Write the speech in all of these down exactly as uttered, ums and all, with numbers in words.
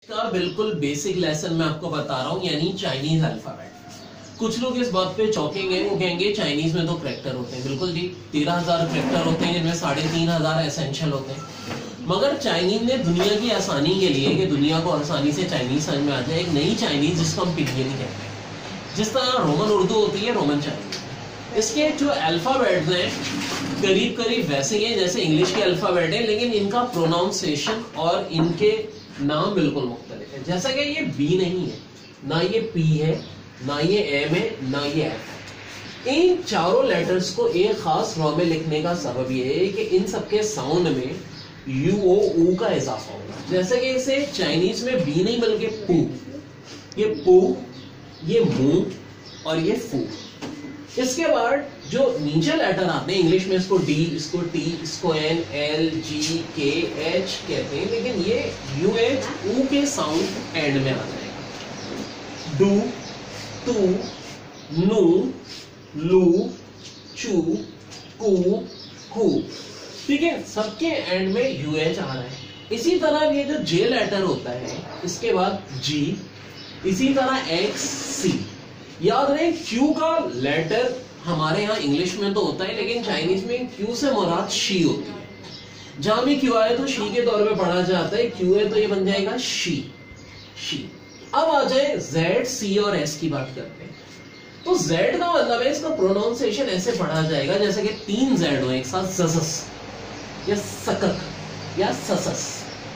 का बिल्कुल basic lesson मैं आपको बता रहा हूँ, यानी चाइनीज अल्फाबेट। कुछ लोग इस बात पे चौंकेंगे, वो कहेंगे चाइनीज में तो करैक्टर होते हैं। बिल्कुल जी, तेरह हजार करैक्टर होते हैं जिनमें साढ़े तीन हजार एसेंशियल होते हैं। मगर चाइनीज ने दुनिया की आसानी के लिए कि दुनिया को आसानी से चाइनीज समझ में आ जाए, एक नई चाइनीज जिसको हम पिनियन कहते हैं, जिस तरह रोमन उर्दू होती है रोमन चाइनीज। इसके जो अल्फाबेट्स हैं करीब करीब वैसे ही हैं जैसे इंग्लिश के अल्फाबेट है, लेकिन इनका प्रोनाउंसिएशन और इनके नाम बिल्कुल मुख्तलिफ है। जैसा कि ये बी नहीं है, ना ये पी है, ना ये एम है, ना ये एफ है। इन चारों लेटर्स को एक खास रॉ में लिखने का सबब ये है कि इन सबके साउंड में यू ओ ऊ का इजाफा होगा। जैसे कि इसे चाइनीज में बी नहीं बल्कि पू, ये पू, ये मू और ये फू। इसके बाद जो नीचे लेटर आते हैं इंग्लिश में, इसको डी, इसको टी, इसको एन, एल, जी, के, एच कहते हैं, लेकिन ये यू एच ऊ के साउंड एंड में आ जाएगा। डू, टू, नू, लू, चू, कू, कू, ठीक है, सबके एंड में यू एच आ रहा है। इसी तरह ये जो जे लेटर होता है, इसके बाद जी, इसी तरह एक्स, सी। याद रहे क्यू का लेटर हमारे यहाँ इंग्लिश में तो होता है, लेकिन चाइनीज में क्यू से मुराद शी होती है। जहां भी क्यू आए तो शी के तौर पे पढ़ा जाता है, क्यू है तो ये बन जाएगा शी, शी। अब आ जाए जेड, सी और एस की बात करते हैं। तो जेड का मतलब है, इसका प्रोनाउंसिएशन ऐसे पढ़ा जाएगा जैसे कि तीन जेड हो एक साथ, जसस या सकक या ससस।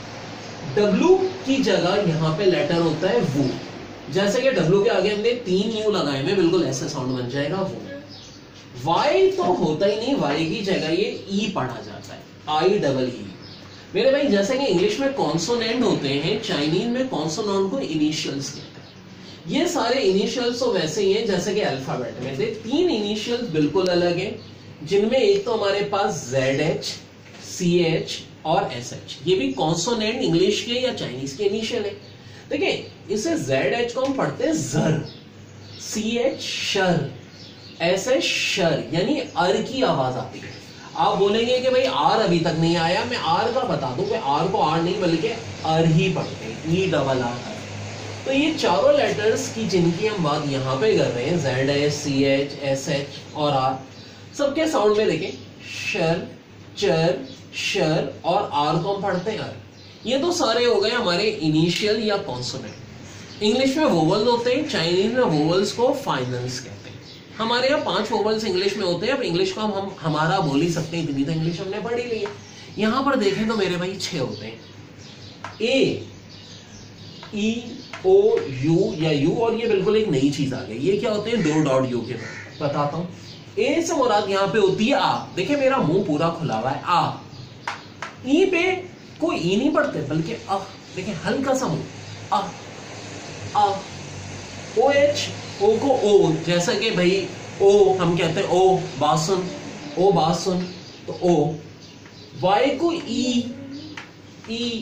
डब्ल्यू की जगह यहाँ पे लेटर होता है वो, जैसे कि डब्ल्यू के आगे हमने तीन यू लगाए हुए, बिल्कुल ऐसे साउंड बन जाएगा वो। वाई तो होता ही नहीं, वाई की जगह ये ई पढ़ा जाता है, आई डबल ई। मेरे भाई जैसे कि इंग्लिश में कॉन्सोनेंट होते हैं, चाइनीज में कॉन्सोनेंट को इनिशियल्स कहते हैं। ये सारे इनिशियल्स तो वैसे ही हैं जैसे कि अल्फाबेट में थे। तीन इनिशियल्स बिल्कुल अलग हैं, जिनमें एक तो हमारे पास जेड एच, सी एच और एस एच। ये भी कॉन्सोनेंट इंग्लिश के या चाइनीज के इनिशियल है। देखिए, इसे जेड एच को हम पढ़ते हैं जर, सी एच शर, एस एच शर, यानी अर की आवाज आती है। आप बोलेंगे कि भाई आर अभी तक नहीं आया, मैं आर का बता दूं कि आर को आर नहीं बल्कि अर ही पढ़ते हैं, ई डबल आर। तो ये चारों लेटर्स की जिनकी हम बात यहाँ पे कर रहे हैं, Z H, C H, S H और आर, सबके साउंड में देखें शर, चर, शर और आर को हम पढ़ते हैं अर। ये तो सारे हो गए हमारे इनिशियल या कॉन्सोनेंट। इंग्लिश में वोवल्स होते हैं, चाइनीज में वोवल्स को फाइनल्स कहते हैं। हमारे यहाँ पांच वोवल्स इंग्लिश में होते हैं। अब इंग्लिश को हम, हम हमारा बोल ही सकते हैं, इतनी तो इंग्लिश हमने पढ़ी ली है। यहाँ पर देखें तो मेरे भाई छह होते हैं, ए, ई, ओ, यू या यू, और ये बिल्कुल एक नई चीज आ गई। ये क्या होते हैं? दो डॉट यू के बाद बताता हूँ। ए से मुराद यहाँ पे होती है आ। देखिए मेरा मुंह पूरा खुला हुआ है, आ। ई पे कोई ई नहीं पढ़ते बल्कि अ। देखिए हल्का सा मुंह, अ, अ। ओ एच, ओ को ओ, जैसा कि भाई ओ हम कहते हैं ओ बात सुन, ओ बात सुन, तो ओ। वाई को ई, ई।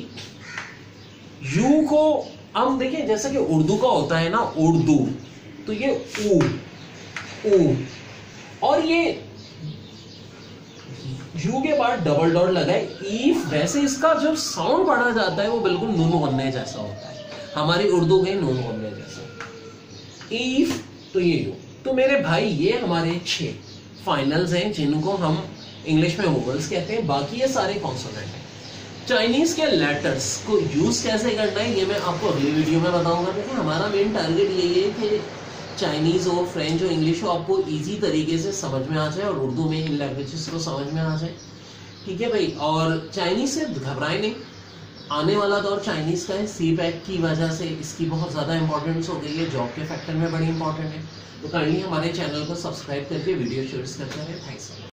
यू को हम देखिए जैसा कि उर्दू का होता है ना उर्दू, तो ये ऊ, ऊ। और ये यू के बाद डबल डॉट लगाए ई। वैसे इसका जो साउंड पढ़ा जाता है वो बिल्कुल नून गन्ने जैसा होता है, हमारी उर्दू के नून गन्ने जैसा। ईफ, तो ये यू। तो मेरे भाई ये हमारे छह फाइनल्स हैं जिनको हम इंग्लिश में वोवल्स कहते हैं, बाकी ये सारे कॉन्सोनेंट हैं। चाइनीज के लेटर्स को यूज कैसे करना है ये मैं आपको अगली वीडियो में बताऊंगा। देखिए हमारा मेन टारगेट यही है कि चाइनीज हो, फ्रेंच हो, इंग्लिश हो, आपको इजी तरीके से समझ में आ जाए और उर्दू में इन लैंग्वेजेस को समझ में आ जाए, ठीक है भाई। और चाइनीज से घबराए नहीं, आने वाला दौर चाइनीज का है। सी पैक की वजह से इसकी बहुत ज़्यादा इंपॉर्टेंस हो गई है, जॉब के फैक्टर में बड़ी इंपॉर्टेंट है। तो काइंडली हमारे चैनल को सब्सक्राइब करके वीडियो शेयर करते हैं। थैंक्स।